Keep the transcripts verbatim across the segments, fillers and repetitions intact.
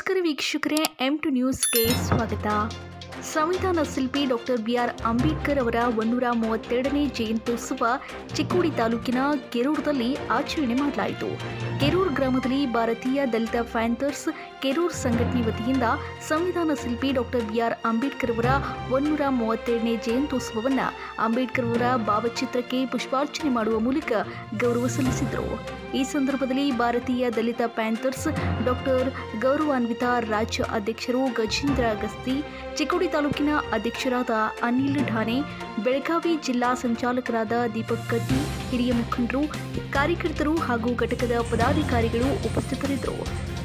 ನಮಸ್ಕಾರ ವೀಕ್ಷಕರೇ, M to ನ್ಯೂಸ್ಗೆ ಸ್ವಾಗತ. ಸಂವಿಧಾನ ಶಿಲ್ಪಿ ಡಾಕ್ಟರ್ ಬಿ ಆರ್ ಅಂಬೇಡ್ಕರ್ ಅವರ ಒಂದೂರ ಮೂವತ್ತೆರಡನೇ ಜಯಂತ್ಯೋತ್ಸವ ಚಿಕ್ಕೋಡಿ ತಾಲೂಕಿನ ಕೆರೂರದಲ್ಲಿ ಆಚರಣೆ ಮಾಡಲಾಯಿತು. ಕೆರೂರು ಗ್ರಾಮದಲ್ಲಿ ಭಾರತೀಯ ದಲಿತ ಪ್ಯಾಂಥರ್ಸ್ ಕೆರೂರು ಸಂಘಟನೆ ವತಿಯಿಂದ ಸಂವಿಧಾನ ಶಿಲ್ಪಿ ಡಾಕ್ಟರ್ ಬಿ ಆರ್ ಅಂಬೇಡ್ಕರ್ ಅವರ ಒಂದೂರ ಮೂವತ್ತೆರಡನೇ ಜಯಂತ್ಯೋತ್ಸವವನ್ನು ಅಂಬೇಡ್ಕರ್ ಅವರ ಭಾವಚಿತ್ರಕ್ಕೆ ಪುಷ್ಪಾರ್ಚನೆ ಮಾಡುವ ಮೂಲಕ ಗೌರವ ಸಲ್ಲಿಸಿದರು. ಈ ಸಂದರ್ಭದಲ್ಲಿ ಭಾರತೀಯ ದಲಿತ ಪ್ಯಾಂಥರ್ಸ್ ಡಾಕ್ಟರ್ ಗೌರವಾನ್ವಿತ ರಾಜ್ಯ ಅಧ್ಯಕ್ಷರು ಗಜೇಂದ್ರ ಗಸ್ತಿ, ಚಿಕ್ಕೋಡಿ ತಾಲೂಕಿನ ಅಧ್ಯಕ್ಷರಾದ ಅನಿಲ್ ಢಾನೆ, ಬೆಳಗಾವಿ ಜಿಲ್ಲಾ ಸಂಚಾಲಕರಾದ ದೀಪಕ್ ಗದ್ದಿ, ಹಿರಿಯ ಮುಖಂಡರು, ಕಾರ್ಯಕರ್ತರು ಹಾಗೂ ಘಟಕದ ಪದಾಧಿಕಾರಿಗಳು ಉಪಸ್ಥಿತರಿದ್ದರು.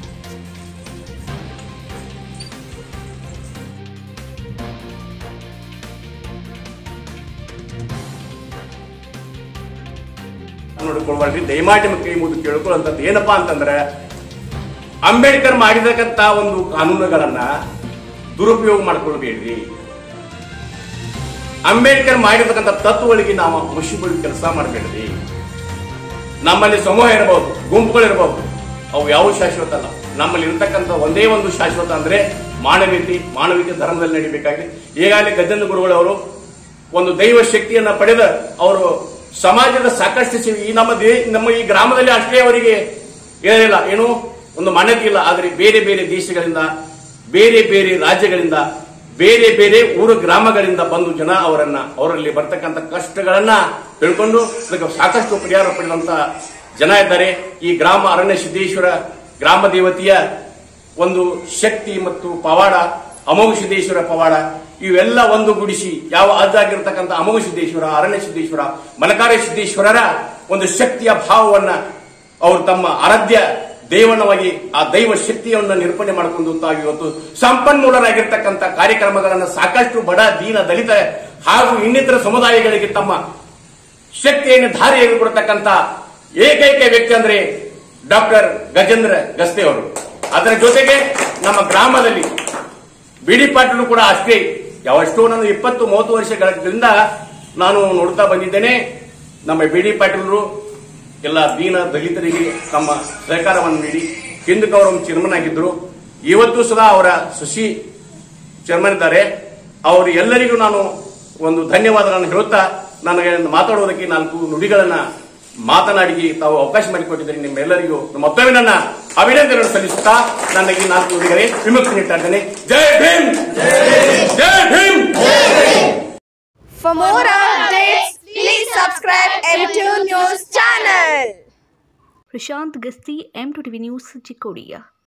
ನೋಡಿಕೊಳ್ಳಿ, ದಯಮಾಡಿ ನಿಮ್ಮ ಕೈ ಮುಗಿದು ಕೇಳ್ಕೊಳ್ಳುವಂಥದ್ದು ಏನಪ್ಪಾ ಅಂತಂದ್ರೆ, ಅಂಬೇಡ್ಕರ್ ಮಾಡಿದಕ್ಕಂತ ಒಂದು ಕಾನೂನುಗಳನ್ನ ದುರುಪಯೋಗ ಮಾಡ್ಕೊಳ್ಬೇಡ್ರಿ. ಅಂಬೇಡ್ಕರ್ ಮಾಡಿರ್ತಕ್ಕಂಥ ತತ್ವಗಳಿಗೆ ನಾವು ಮುಷಿಬಳಿ ಕೆಲಸ ಮಾಡಬೇಡ್ರಿ. ನಮ್ಮಲ್ಲಿ ಸಮೂಹ ಇರಬಹುದು, ಗುಂಪುಗಳಿರಬಹುದು, ಅವು ಯಾವ ಶಾಶ್ವತ ಅಲ್ಲ. ನಮ್ಮಲ್ಲಿ ಇರತಕ್ಕಂಥ ಒಂದೇ ಒಂದು ಶಾಶ್ವತ ಅಂದ್ರೆ ಮಾನವೀಯತೆ. ಮಾನವೀಯತೆ ಧರ್ಮದಲ್ಲಿ ನಡಿಬೇಕಾಗಿ ಈಗಾಗಲೇ ಗಜೇಂದ್ರ ಗುರುಗಳವರು ಒಂದು ದೈವ ಶಕ್ತಿಯನ್ನ ಪಡೆದ ಅವರು ಸಮಾಜದ ಸಾಕಷ್ಟು ಸೇವೆ ಈ ನಮ್ಮ ದೇ ನಮ್ಮ ಈ ಗ್ರಾಮದಲ್ಲಿ ಅಷ್ಟೇ ಅವರಿಗೆ ಏನಿಲ್ಲ, ಏನು ಒಂದು ಮಾನ್ಯತೆ ಇಲ್ಲ. ಆದರೆ ಬೇರೆ ಬೇರೆ ದೇಶಗಳಿಂದ, ಬೇರೆ ಬೇರೆ ರಾಜ್ಯಗಳಿಂದ, ಬೇರೆ ಬೇರೆ ಊರು ಗ್ರಾಮಗಳಿಂದ ಬಂದು ಜನ ಅವರನ್ನ ಅವರಲ್ಲಿ ಬರ್ತಕ್ಕಂಥ ಕಷ್ಟಗಳನ್ನ ತಿಳ್ಕೊಂಡು ಅದಕ್ಕೆ ಸಾಕಷ್ಟು ಪರಿಹಾರ ಪಡೆದಂತ ಜನ ಇದ್ದಾರೆ. ಈ ಗ್ರಾಮ ಅರಣ್ಯ ಸಿದ್ದೇಶ್ವರ ಗ್ರಾಮ ದೇವತೆಯ ಒಂದು ಶಕ್ತಿ ಮತ್ತು ಪವಾಡ, ಅಮೋಘ ಸಿದ್ದೇಶ್ವರ ಪವಾಡ ಇವೆಲ್ಲ ಒಂದು ಗುಡಿಸಿ ಯಾವ ಅದಾಗಿರ್ತಕ್ಕಂಥ ಅಮೋಘ ಸಿದ್ದೇಶ್ವರ, ಅರಣ್ಯ ಸಿದ್ದೇಶ್ವರ, ಮಲಕಾರ ಸಿದ್ದೇಶ್ವರರ ಒಂದು ಶಕ್ತಿಯ ಭಾವವನ್ನ ಅವರು ತಮ್ಮ ಆರಾಧ್ಯ ದೇವನವಾಗಿ ಆ ದೈವ ಶಕ್ತಿಯನ್ನು ನಿರೂಪಣೆ ಮಾಡಿಕೊಂಡು ತಾವು ಇವತ್ತು ಸಂಪನ್ಮೂಲರಾಗಿರ್ತಕ್ಕಂಥ ಕಾರ್ಯಕ್ರಮಗಳನ್ನು ಸಾಕಷ್ಟು ಬಡ, ದೀನ, ದಲಿತ ಹಾಗೂ ಇನ್ನಿತರ ಸಮುದಾಯಗಳಿಗೆ ತಮ್ಮ ಶಕ್ತಿಯನ್ನು ಧಾರೆಯಾಗಿ ಕೊಡತಕ್ಕಂಥ ಏಕೈಕ ವ್ಯಕ್ತಿ ಅಂದ್ರೆ ಡಾಕ್ಟರ್ ಗಜೇಂದ್ರ ಗಸ್ತಿ ಅವರು. ಅದರ ಜೊತೆಗೆ ನಮ್ಮ ಗ್ರಾಮದಲ್ಲಿ ಬಿಡಿ ಪಾಟೀಲ್ ಕೂಡ ಅಷ್ಟೇ. ಯಾವಷ್ಟೋ ನಾನು ಇಪ್ಪತ್ತು ಮೂವತ್ತು ವರ್ಷಗಳಿಂದ ನಾನು ನೋಡ್ತಾ ಬಂದಿದ್ದೇನೆ. ನಮ್ಮ ಬಿಡಿ ಪಾಟೀಲರು ಎಲ್ಲ ದೀನ ದಲಿತರಿಗೆ ತಮ್ಮ ಸಹಕಾರವನ್ನು ನೀಡಿ ಹಿಂದಕ್ಕೆ ಅವರು ಚೇರ್ಮನ್ ಆಗಿದ್ರು. ಇವತ್ತು ಸದಾ ಅವರ ಶಶಿ ಚೇರ್ಮನ್ ಇದ್ದಾರೆ. ಅವರು ಎಲ್ಲರಿಗೂ ನಾನು ಒಂದು ಧನ್ಯವಾದಗಳನ್ನು ಹೇಳುತ್ತಾ ನನಗೆ ಮಾತಾಡುವುದಕ್ಕೆ ನಾಲ್ಕು ನುಡಿಗಳನ್ನ ಮಾತನಾಡಿ ತಾವು ಅವಕಾಶ ಮಾಡಿಕೊಟ್ಟಿದ್ದಾರೆ. ನಿಮ್ಮೆಲ್ಲರಿಗೂ ಮತ್ತೊಮ್ಮೆ ನನ್ನ ಅಭಿನಂದನೆಗಳನ್ನು ಸಲ್ಲಿಸುತ್ತಾ ನನಗೆ ನಾಲ್ಕು ನುಡಿಗಳೇ ವಿಮುಕ್ತಿ ನೀಡ್ತಾ ಇದ್ದೇನೆ. ಜೈ ಭೀಮ್, ಜೈ Bhim. For more updates, please subscribe M two News channel. Prashant Gasti, M two TV news, Chikkodi.